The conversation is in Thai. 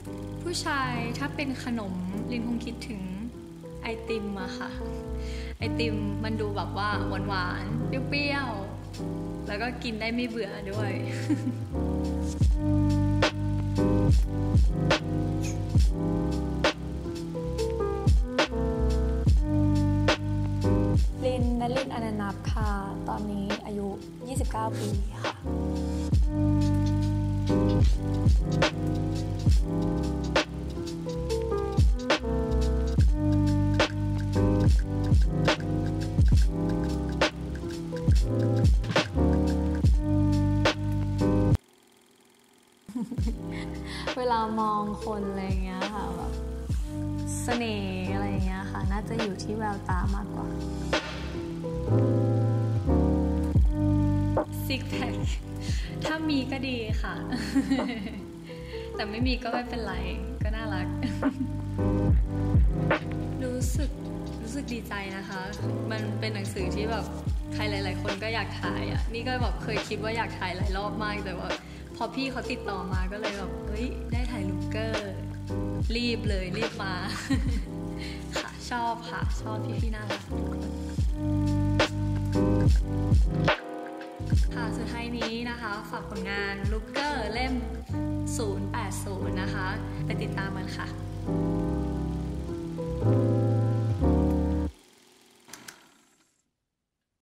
ผู้ชายถ้าเป็นขนมลินคงคิดถึงไอติมอะค่ะไอติมมันดูแบบว่าหวานๆเปรี้ยวๆแล้วก็กินได้ไม่เบื่อด้วยลินนลินอนันต์นับค่ะตอนนี้อายุ29 ปีค่ะเวลามองคนอะไรเงี้ยค่ะแบบเสน่ห์อะไรเงี้ยค่ะน่าจะอยู่ที่แววตามากกว่าซิกแพคถ้ามีก็ดีค่ะ แต่ไม่มีก็ไม่เป็นไรก็น่ารัก รู้สึกดีใจนะคะ มันเป็นหนังสือที่แบบใครหลายๆคนก็อยากถ่ายอ่ะนี่ก็แบบเคยคิดว่าอยากถ่ายหลายรอบมากแต่ว่าพอพี่เขาติดต่อมาก็เลยแบบเฮ้ยได้ถ่ายลูกเกอร์รีบมา ค่ะชอบค่ะชอบพี่น่ารักทุกคนค่ะสุดท้ายนี้นะคะฝากผลงานลูกเกอร์เล่ม080นะคะไปติดตามมันค่ะ